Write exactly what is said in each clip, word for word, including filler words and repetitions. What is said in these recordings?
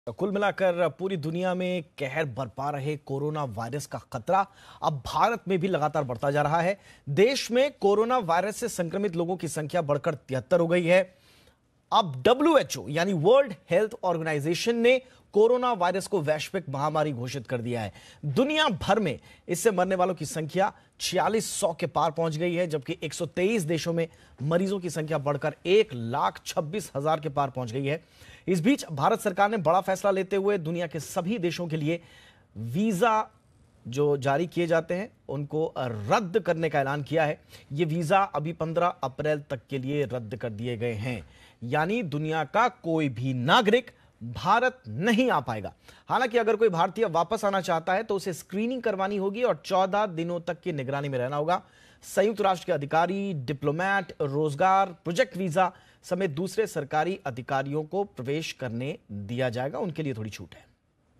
तो कुल मिलाकर पूरी दुनिया में कहर बरपा रहे कोरोना वायरस का खतरा अब भारत में भी लगातार बढ़ता जा रहा है। देश में कोरोना वायरस से संक्रमित लोगों की संख्या बढ़कर तिहत्तर हो गई है। अब डब्ल्यू एच ओ यानी वर्ल्ड हेल्थ ऑर्गेनाइजेशन ने कोरोना वायरस को वैश्विक महामारी घोषित कर दिया है। दुनिया भर में इससे मरने वालों की संख्या छियालीस सौ के पार पहुंच गई है, जबकि एक सौ तेईस देशों में मरीजों की संख्या बढ़कर एक लाख छब्बीस हजार के पार पहुंच गई है। इस बीच भारत सरकार ने बड़ा फैसला लेते हुए दुनिया के सभी देशों के लिए वीजा जो जारी किए जाते हैं उनको रद्द करने का ऐलान किया है। ये वीजा अभी पंद्रह अप्रैल तक के लिए रद्द कर दिए गए हैं, यानी दुनिया का कोई भी नागरिक भारत नहीं आ पाएगा। हालांकि अगर कोई भारतीय वापस आना चाहता है तो उसे स्क्रीनिंग करवानी होगी और चौदह दिनों तक की निगरानी में रहना होगा। संयुक्त राष्ट्र के अधिकारी, डिप्लोमेट, रोजगार, प्रोजेक्ट वीजा समेत दूसरे सरकारी अधिकारियों को प्रवेश करने दिया जाएगा, उनके लिए थोड़ी छूट है।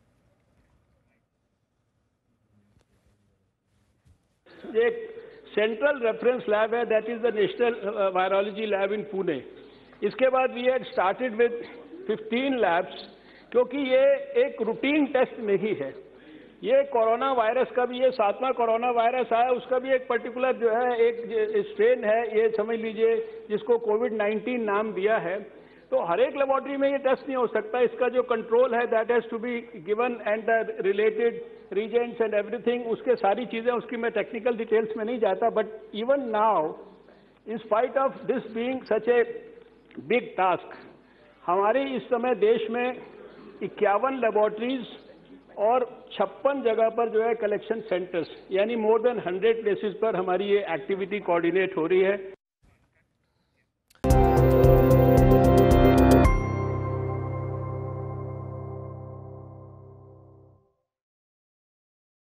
एक सेंट्रल रेफरेंस लैब है, that is the national virology lab in Pune. इसके बाद we had started with fifteen labs, क्योंकि ये एक रूटीन टेस्ट नहीं है। ये कोरोना वायरस का भी, ये सातवां कोरोना वायरस आया, उसका भी एक पर्टिकुलर जो है एक स्ट्रेन है, ये समझ लीजिए, जिसको कोविड नाइन्टीन नाम दिया है। तो हर एक लेबोरेटरी में ये टेस्ट नहीं हो सकता। इसका जो कंट्रोल है that has to be given and the related reagents and everything, उसके सारी चीजें, उसकी मैं टेक्निकल डिटेल्स में नहीं जाता। But even now, in spite of this being such a big task, हमारे इस समय देश में इक्यावन लेबोरेटरीज और छप्पन जगह पर जो है कलेक्शन सेंटर्स, यानी मोर देन हंड्रेड प्लेसेस पर हमारी ये एक्टिविटी कोऑर्डिनेट हो रही है।